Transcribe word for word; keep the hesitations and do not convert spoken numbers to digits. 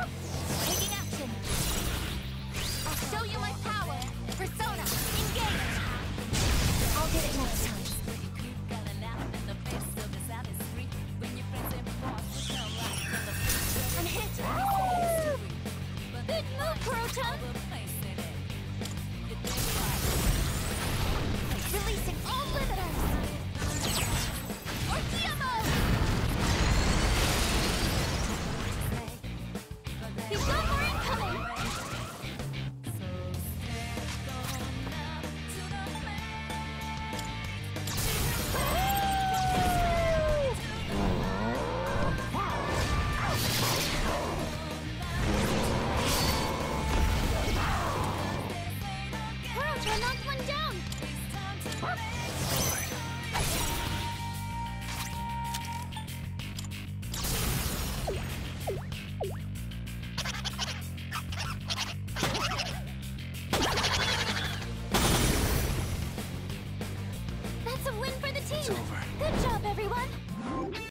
Taking action. I'll show you my power. Persona, engage. I'll get it next time. I'm hit. Big move, Kurotan. Releasing all limiters. Orchia mode. He's got more incoming. Kurotan knocked one down.